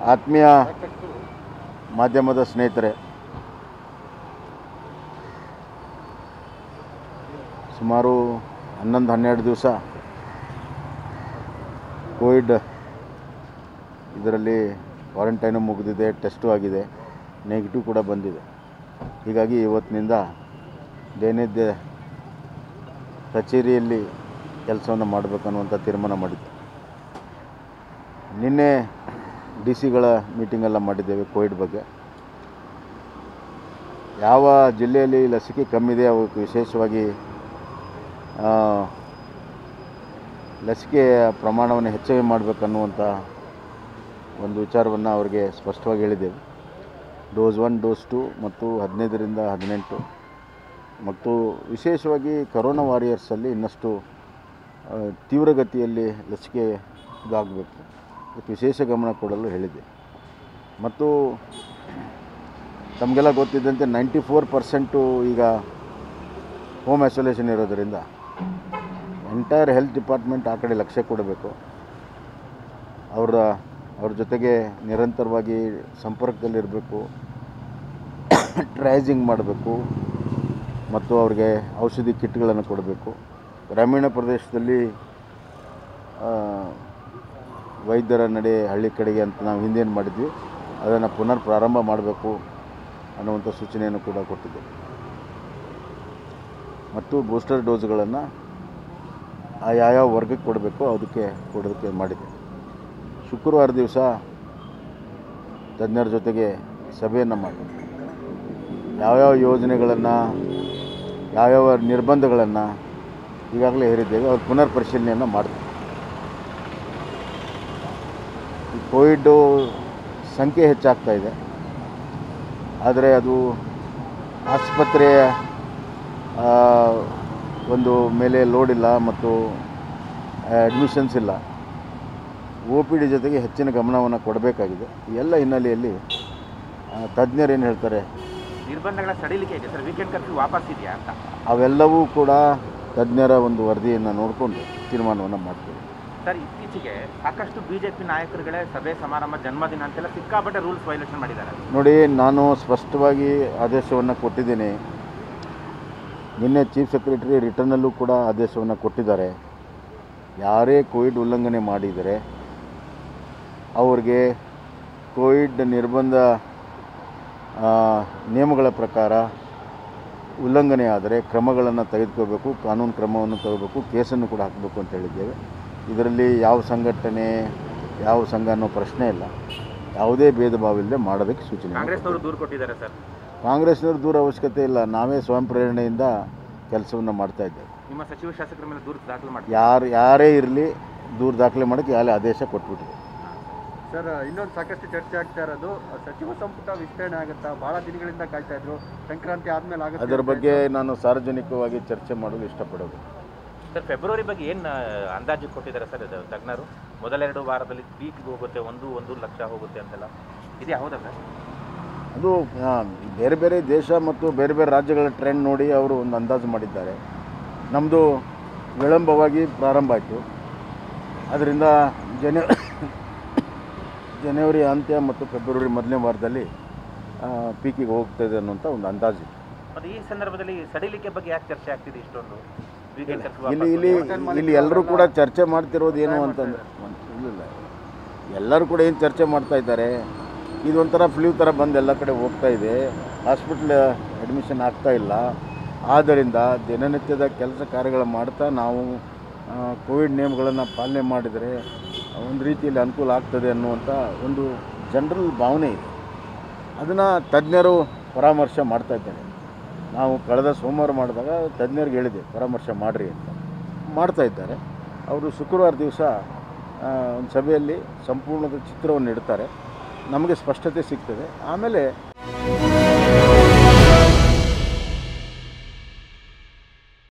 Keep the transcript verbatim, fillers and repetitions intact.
ಆತ್ಮೀಯ ಮಾಧ್ಯಮದ ಸ್ನೇಹಿತರೆ, ಸುಮಾರು ಹನ್ನೊಂದು ಹನ್ನೆರಡು ದಿವಸ ಕೋವಿಡ್ ಇದರಲ್ಲಿ ಕ್ವಾರಂಟೈನು ಮುಗಿದಿದೆ, ಟೆಸ್ಟು ಆಗಿದೆ, ನೆಗೆಟಿವ್ ಕೂಡ ಬಂದಿದೆ. ಹೀಗಾಗಿ ಇವತ್ತಿನಿಂದ ದೈನಂದಿನ ಕಚೇರಿಯಲ್ಲಿ ಕೆಲಸವನ್ನು ಮಾಡಬೇಕನ್ನುವಂಥ ತೀರ್ಮಾನ ಮಾಡಿದ್ದೆ. ನಿನ್ನೆ ಡಿ ಸಿಗಳ ಮೀಟಿಂಗೆಲ್ಲ ಮಾಡಿದ್ದೇವೆ ಕೋವಿಡ್ ಬಗ್ಗೆ. ಯಾವ ಜಿಲ್ಲೆಯಲ್ಲಿ ಲಸಿಕೆ ಕಮ್ಮಿದೆ ಅವಕ್ಕೆ ವಿಶೇಷವಾಗಿ ಲಸಿಕೆಯ ಪ್ರಮಾಣವನ್ನು ಹೆಚ್ಚಿಗೆ ಮಾಡಬೇಕನ್ನುವಂಥ ಒಂದು ವಿಚಾರವನ್ನು ಅವರಿಗೆ ಸ್ಪಷ್ಟವಾಗಿ ಹೇಳಿದ್ದೇವೆ. ಡೋಸ್ ಒನ್, ಡೋಸ್ ಟು ಮತ್ತು ಹದಿನೈದರಿಂದ ಹದಿನೆಂಟು ಮತ್ತು ವಿಶೇಷವಾಗಿ ಕರೋನಾ ವಾರಿಯರ್ಸಲ್ಲಿ ಇನ್ನಷ್ಟು ತೀವ್ರಗತಿಯಲ್ಲಿ ಲಸಿಕೆ ಇದಾಗಬೇಕು, ಅದಕ್ಕೆ ವಿಶೇಷ ಗಮನ ಕೊಡಲು ಹೇಳಿದೆ. ಮತ್ತು ತಮಗೆಲ್ಲ ಗೊತ್ತಿದ್ದಂತೆ ನೈಂಟಿ ಫೋರ್ ಪರ್ಸೆಂಟು ಈಗ ಹೋಮ್ ಐಸೋಲೇಷನ್ ಇರೋದರಿಂದ ಎಂಟೈರ್ ಹೆಲ್ತ್ ಡಿಪಾರ್ಟ್ಮೆಂಟ್ ಆ ಕಡೆ ಲಕ್ಷ್ಯ ಕೊಡಬೇಕು. ಅವರ ಅವ್ರ ಜೊತೆಗೆ ನಿರಂತರವಾಗಿ ಸಂಪರ್ಕದಲ್ಲಿರಬೇಕು, ಟ್ರೈಜಿಂಗ್ ಮಾಡಬೇಕು ಮತ್ತು ಅವ್ರಿಗೆ ಔಷಧಿ ಕಿಟ್ಗಳನ್ನು ಕೊಡಬೇಕು. ಗ್ರಾಮೀಣ ಪ್ರದೇಶದಲ್ಲಿ ವೈದ್ಯರ ನಡೆ ಹಳ್ಳಿ ಕಡೆಗೆ ಅಂತ ನಾವು ಹಿಂದೇನು ಮಾಡಿದ್ವಿ ಅದನ್ನು ಪುನರ್ ಪ್ರಾರಂಭ ಮಾಡಬೇಕು ಅನ್ನುವಂಥ ಸೂಚನೆಯನ್ನು ಕೂಡ ಕೊಟ್ಟಿದ್ದೆ. ಮತ್ತು ಬೂಸ್ಟರ್ ಡೋಸ್ಗಳನ್ನು ಯಾವ್ಯಾವ ವರ್ಗಕ್ಕೆ ಕೊಡಬೇಕು ಅದಕ್ಕೆ ಕೊಡೋದಕ್ಕೆ ಮಾಡಿದೆ. ಶುಕ್ರವಾರ ದಿವಸ ತಜ್ಞರ ಜೊತೆಗೆ ಸಭೆಯನ್ನು ಮಾಡಿ ಯಾವ್ಯಾವ ಯೋಜನೆಗಳನ್ನು, ಯಾವ್ಯಾವ ನಿರ್ಬಂಧಗಳನ್ನು ಈಗಾಗಲೇ ಹೇರಿದ್ದೇವೆ ಅವ್ರ ಪುನರ್ ಪರಿಶೀಲನೆಯನ್ನು ಮಾಡ್ತೀವಿ. ಈ ಕೋವಿಡ್ಡು ಸಂಖ್ಯೆ ಹೆಚ್ಚಾಗ್ತಾ ಇದೆ, ಆದರೆ ಅದು ಆಸ್ಪತ್ರೆಯ ಒಂದು ಮೇಲೆ ಲೋಡ್ ಇಲ್ಲ ಮತ್ತು ಅಡ್ಮಿಷನ್ಸ್ ಇಲ್ಲ. ಒ ಪಿ ಡಿ ಜೊತೆಗೆ ಹೆಚ್ಚಿನ ಗಮನವನ್ನು ಕೊಡಬೇಕಾಗಿದೆ. ಈ ಎಲ್ಲ ಹಿನ್ನೆಲೆಯಲ್ಲಿ ತಜ್ಞರು ಏನು ಹೇಳ್ತಾರೆ, ನಿರ್ಬಂಧಗಳ ಸಡಿಲಿಕೆ ಇದೆ ಸರ್, ವೀಕೆಂಡ್ ಕರ್ಫ್ಯೂ ವಾಪಸ್ ಇದೆಯಾ ಅಂತ, ಅವೆಲ್ಲವೂ ಕೂಡ ತಜ್ಞರ ಒಂದು ವರದಿಯನ್ನು ನೋಡಿಕೊಂಡು ತೀರ್ಮಾನವನ್ನು ಮಾಡ್ತೀವಿ. ಸರ್, ಇತ್ತೀಚೆಗೆ ಸಾಕಷ್ಟು ಬಿ ಜೆ ಪಿ ನಾಯಕರುಗಳೇ ಸಭೆ ಸಮಾರಂಭ ಜನ್ಮದಿನ ಅಂತೆಲ್ಲ ಸಿಕ್ಕಾಪಟ್ಟೆ ರೂಲ್ಸ್ ವೈಲೇಷನ್ ಮಾಡಿದ್ದಾರೆ. ನೋಡಿ, ನಾನು ಸ್ಪಷ್ಟವಾಗಿ ಆದೇಶವನ್ನು ಕೊಟ್ಟಿದ್ದೀನಿ. ನಿನ್ನೆ ಚೀಫ್ ಸೆಕ್ರೆಟರಿ ರಿಟರ್ನಲ್ಲೂ ಕೂಡ ಆದೇಶವನ್ನು ಕೊಟ್ಟಿದ್ದಾರೆ. ಯಾರೇ ಕೋವಿಡ್ ಉಲ್ಲಂಘನೆ ಮಾಡಿದರೆ ಅವ್ರಿಗೆ ಕೋವಿಡ್ ನಿರ್ಬಂಧ ನಿಯಮಗಳ ಪ್ರಕಾರ ಉಲ್ಲಂಘನೆ ಆದರೆ ಕ್ರಮಗಳನ್ನು ತೆಗೆದುಕೋಬೇಕು, ಕಾನೂನು ಕ್ರಮವನ್ನು ತಗೋಬೇಕು, ಕೇಸನ್ನು ಕೂಡ ಹಾಕಬೇಕು ಅಂತ ಹೇಳಿದ್ದೇವೆ. ಇದರಲ್ಲಿ ಯಾವ ಸಂಘಟನೆ ಯಾವ ಸಂಘ ಅನ್ನೋ ಪ್ರಶ್ನೆ ಇಲ್ಲ. ಯಾವುದೇ ಭೇದ ಭಾವ ಇಲ್ಲದೆ ಮಾಡೋದಕ್ಕೆ ಸೂಚನೆ. ಕಾಂಗ್ರೆಸ್ನವರು ದೂರು ಕೊಟ್ಟಿದ್ದಾರೆ ಸರ್. ಕಾಂಗ್ರೆಸ್ನವ್ರು ದೂರ ಅವಶ್ಯಕತೆ ಇಲ್ಲ, ನಾವೇ ಸ್ವಯಂ ಪ್ರೇರಣೆಯಿಂದ ಕೆಲಸವನ್ನು ಮಾಡ್ತಾ ಇದ್ದೇವೆ. ನಿಮ್ಮ ಸಚಿವ ಶಾಸಕರ ಮೇಲೆ ದೂರು ದಾಖಲೆ ಮಾಡಿ ಯಾರು ಯಾರೇ ಇರಲಿ ದೂರು ದಾಖಲೆ ಮಾಡೋಕ್ಕೆ ಯಾರೇ ಆದೇಶ ಕೊಟ್ಬಿಟ್ಟಿದೆ. ಸರ್, ಇನ್ನೊಂದು ಸಾಕಷ್ಟು ಚರ್ಚೆ ಆಗ್ತಾ ಇರೋದು ಸಚಿವ ಸಂಪುಟ ವಿಸ್ತರಣೆ ಆಗುತ್ತಾ, ಭಾಳ ದಿನಗಳಿಂದ ಕಾಯ್ತಾ ಇದ್ರು, ಸಂಕ್ರಾಂತಿ ಆದಮೇಲೆ ಆಗುತ್ತೆ. ಅದರ ಬಗ್ಗೆ ನಾನು ಸಾರ್ವಜನಿಕವಾಗಿ ಚರ್ಚೆ ಮಾಡಲು ಇಷ್ಟಪಡೋದು. ಸರ್, ಫೆಬ್ರವರಿ ಬಗ್ಗೆ ಏನು ಅಂದಾಜು ಕೊಟ್ಟಿದ್ದಾರೆ ಸರ್ ತಜ್ಞರು? ಮೊದಲೆರಡು ವಾರದಲ್ಲಿ ಪೀಕ್ಗೆ ಹೋಗುತ್ತೆ, ಒಂದು ಒಂದು ಲಕ್ಷ ಹೋಗುತ್ತೆ ಅಂತೆಲ್ಲ ಇದೆ, ಹೌದಾ ಸರ್? ಅದು ಬೇರೆ ಬೇರೆ ದೇಶ ಮತ್ತು ಬೇರೆ ಬೇರೆ ರಾಜ್ಯಗಳ ಟ್ರೆಂಡ್ ನೋಡಿ ಅವರು ಒಂದು ಅಂದಾಜು ಮಾಡಿದ್ದಾರೆ. ನಮ್ಮದು ವಿಳಂಬವಾಗಿ ಪ್ರಾರಂಭ ಆಯಿತು, ಅದರಿಂದ ಜನ ಜನವರಿ ಅಂತ್ಯ ಮತ್ತು ಫೆಬ್ರವರಿ ಮೊದಲನೇ ವಾರದಲ್ಲಿ ಪೀಕಿಗೆ ಹೋಗ್ತಾಯಿದೆ ಅನ್ನೋಂಥ ಒಂದು ಅಂದಾಜು. ಮತ್ತು ಈ ಸಂದರ್ಭದಲ್ಲಿ ಸಡಿಲಿಕೆ ಬಗ್ಗೆ ಯಾಕೆ ಚರ್ಚೆ ಆಗ್ತಿದೆ ಇಷ್ಟೊಂದು? ಇಲ್ಲಿ ಇಲ್ಲಿ ಇಲ್ಲಿ ಎಲ್ಲರೂ ಕೂಡ ಚರ್ಚೆ ಮಾಡ್ತಿರೋದು ಏನು ಅಂತಂದರೆ, ಇಲ್ಲ ಎಲ್ಲರೂ ಕೂಡ ಏನು ಚರ್ಚೆ ಮಾಡ್ತಾ ಇದ್ದಾರೆ, ಇದೊಂಥರ ಫ್ಲೂ ಥರ ಬಂದು ಎಲ್ಲ ಕಡೆ ಹೋಗ್ತಾ ಇದೆ, ಹಾಸ್ಪಿಟ್ಲ್ ಅಡ್ಮಿಷನ್ ಆಗ್ತಾ ಇಲ್ಲ. ಆದ್ದರಿಂದ ದಿನನಿತ್ಯದ ಕೆಲಸ ಕಾರ್ಯಗಳು ಮಾಡ್ತಾ ನಾವು ಕೋವಿಡ್ ನಿಯಮಗಳನ್ನು ಪಾಲನೆ ಮಾಡಿದರೆ ಒಂದು ರೀತಿಯಲ್ಲಿ ಅನುಕೂಲ ಆಗ್ತದೆ ಅನ್ನುವಂಥ ಒಂದು ಜನರಲ್ ಭಾವನೆ ಇದೆ. ಅದನ್ನು ತಜ್ಞರು ಪರಾಮರ್ಶೆ ಮಾಡ್ತಾ ಇದ್ದಾರೆ. ನಾವು ಕಳೆದ ಸೋಮವಾರ ಮಾಡಿದಾಗ ತಜ್ಞರಿಗೆ ಹೇಳಿದೆ ಪರಾಮರ್ಶೆ ಮಾಡಿರಿ ಅಂತ, ಮಾಡ್ತಾ ಇದ್ದಾರೆ. ಅವರು ಶುಕ್ರವಾರ ದಿವಸ ಒಂದು ಸಭೆಯಲ್ಲಿ ಸಂಪೂರ್ಣದ ಚಿತ್ರವನ್ನು ಇಡ್ತಾರೆ, ನಮಗೆ ಸ್ಪಷ್ಟತೆ ಸಿಗ್ತದೆ. ಆಮೇಲೆ